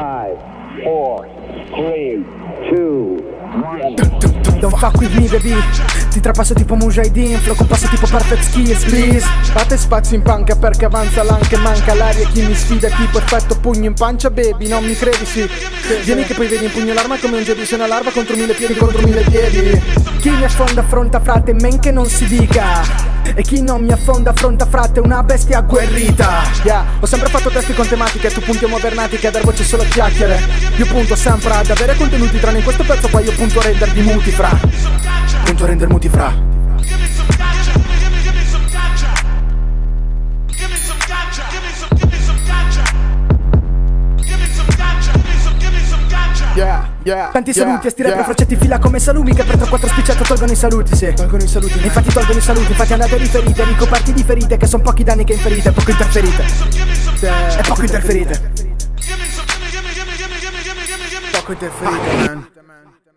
5, 4, 3, 2, 1. Don't fuck with me baby, ti trapasso tipo Mujahideen, flow compasso tipo perfect skills please. Fate spazio in panca perché avanza l'anche, manca l'aria, chi mi sfida tipo effetto pugno in pancia baby, non mi credi sì. Vieni che poi vedi in pugno l'arma come un jedi su una larva contro 1000 piedi contro 1000 piedi. Chi mi affonda affronta frate men che non si dica, e chi non mi affonda affronta frate una bestia agguerrita. Yeah, ho sempre fatto testi con tematiche, tu punti a modernatiche, a dar voce solo a chiacchiere. Io punto sempre ad avere contenuti, tranne in questo pezzo qua io punto a rendervi muti fra. Punto a render muti fra. Yeah. Tanti saluti a stire per frocetti fila come salumi che per 3-4 spicciato tolgono i saluti, sì. Tolgono i saluti, infatti tolgono i saluti, infatti andate riferite, ricoperti di ferite che son pochi danni che inferite, poco interferite. E poco interferite. Poco interferite, man.